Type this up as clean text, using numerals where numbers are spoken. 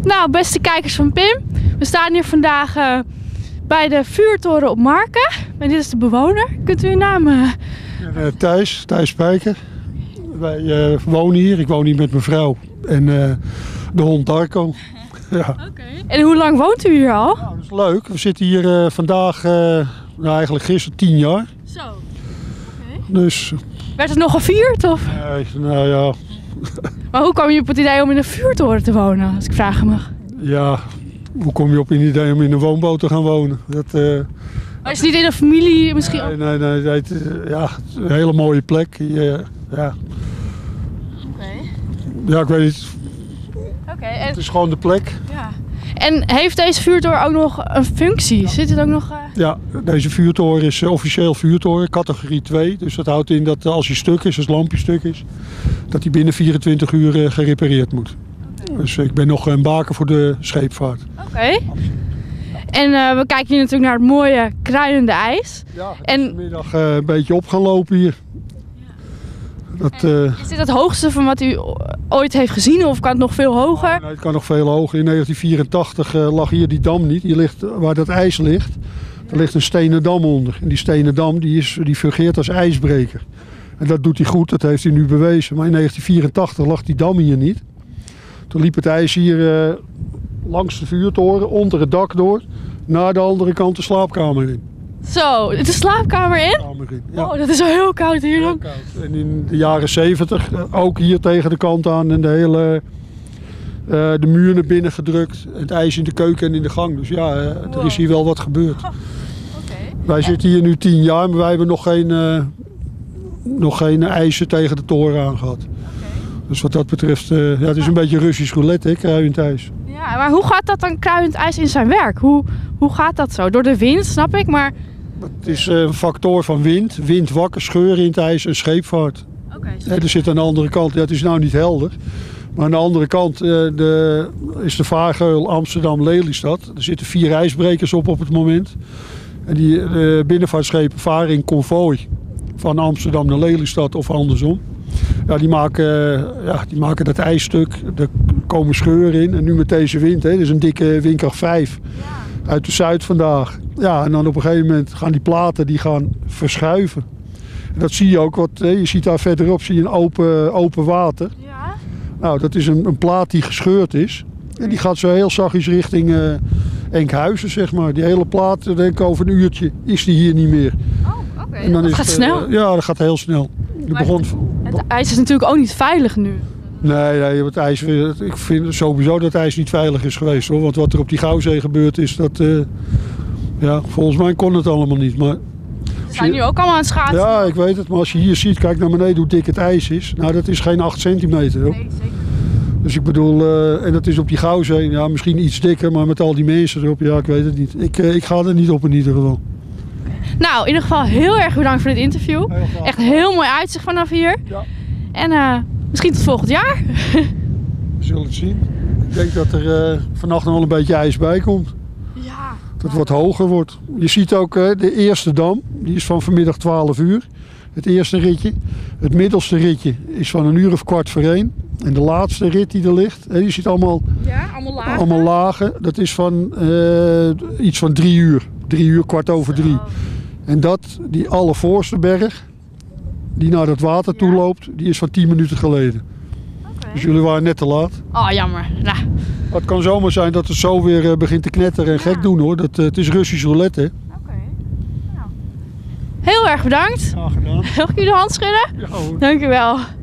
Nou, beste kijkers van Pim. We staan hier vandaag bij de vuurtoren op Marken. En dit is de bewoner. Kunt u uw naam... Thijs Spijker. Wij wonen hier. Ik woon hier met mijn vrouw en de hond Darko. Ja. Okay. En hoe lang woont u hier al? Nou, dat is leuk. We zitten hier vandaag, eigenlijk gisteren 10 jaar. Zo. Okay. Dus... Werd het nog gevierd? Of? Nee, nou ja... Maar hoe kwam je op het idee om in een vuurtoren te wonen, als ik vragen mag? Ja, hoe kom je op een idee om in een woonboot te gaan wonen? Maar is het niet in een familie misschien? Nee. Ja, een hele mooie plek. Ja. Oké. Ja, ik weet niet. En... Het is gewoon de plek. Ja. En heeft deze vuurtoren ook nog een functie? Zit het ook nog... Ja, deze vuurtoren is officieel vuurtoren, categorie 2. Dus dat houdt in dat als hij stuk is, als het lampje stuk is, dat hij binnen 24 uur gerepareerd moet. Okay. Dus ik ben nog een baker voor de scheepvaart. Oké. En we kijken hier natuurlijk naar het mooie kruiende ijs. Ja, en vanmiddag een beetje op gaan lopen hier. Dat, is dit het hoogste van wat u ooit heeft gezien of kan het nog veel hoger? Nee, het kan nog veel hoger. In 1984 lag hier die dam niet. Hier ligt, waar dat ijs ligt, daar ligt een stenen dam onder. En die stenen dam die fungeert als ijsbreker. En dat doet hij goed, dat heeft hij nu bewezen. Maar in 1984 lag die dam hier niet. Toen liep het ijs hier langs de vuurtoren, onder het dak door, naar de andere kant de slaapkamer in. Zo, de slaapkamer in? Ja. Oh, dat is wel heel koud hier. Heel koud. En in de jaren 70 ook hier tegen de kant aan en de hele de muur naar binnen gedrukt. Het ijs in de keuken en in de gang. Dus ja, er is hier wel wat gebeurd. Okay. Wij zitten hier nu 10 jaar, maar wij hebben nog geen ijzer tegen de toren aangehad. Okay. Dus wat dat betreft, ja, het is een beetje Russisch roulette, hè, kruiend ijs. Ja, maar hoe gaat dat dan kruiend ijs in zijn werk? Hoe gaat dat zo? Door de wind, snap ik, maar... Het is een factor van wind wakker, scheuren in het ijs en scheepvaart. Okay, er zit aan de andere kant, ja, het is nou niet helder, maar aan de andere kant is de vaargeul Amsterdam-Lelystad. Er zitten 4 ijsbrekers op het moment. En die binnenvaartschepen varen in konvooi van Amsterdam naar Lelystad of andersom. Ja, die maken dat ijsstuk, er komen scheuren in. En nu met deze wind, dit is een dikke windkracht 5 uit de zuid vandaag. Ja, en dan op een gegeven moment gaan die platen verschuiven. En dat zie je ook, je ziet daar verderop zie je een open water. Ja. Nou, dat is een plaat die gescheurd is. En die gaat zo heel zachtjes richting Enkhuizen, zeg maar. Die hele plaat, denk ik over een uurtje, is die hier niet meer. Oh, oké. En dan dat gaat snel? Ja, dat gaat heel snel. Het ijs is natuurlijk ook niet veilig nu. Nee, het ijs, ik vind sowieso dat het ijs niet veilig is geweest, hoor. Want wat er op die Gouwzee gebeurd is, volgens mij kon het allemaal niet. Maar we zijn nu ook allemaal aan het schaatsen. Ja, ik weet het. Maar als je hier ziet, kijk naar beneden hoe dik het ijs is. Nou, dat is geen 8 centimeter, hoor. Nee, zeker. Dus ik bedoel, en dat is op die Gouwzee, ja, misschien iets dikker, maar met al die mensen erop, ja, ik weet het niet. Ik ga er niet op in ieder geval. Nou, in ieder geval heel erg bedankt voor dit interview. Echt heel mooi uitzicht vanaf hier. Ja. En misschien tot volgend jaar. We zullen het zien. Ik denk dat er vannacht nog wel een beetje ijs bij komt. Ja. Dat het wat hoger wordt. Je ziet ook de eerste dam, die is van vanmiddag 12 uur. Het eerste ritje. Het middelste ritje is van 1 uur of 1:15. En de laatste rit die er ligt, je ziet allemaal lagen. Allemaal lagen. Dat is van iets van 3 uur. 3 uur, 2:15. En die allervoorste berg, die naar dat water toe loopt, die is van 10 minuten geleden. Okay. Dus jullie waren net te laat. Oh, jammer. Nou. Het kan zomaar zijn dat het zo weer begint te knetteren en gek doen, hoor. Het is Russisch roulette, hè. Oké. Nou. Heel erg bedankt. Graag gedaan. Mag ik jullie de hand schudden? Ja, hoor. Dank u wel.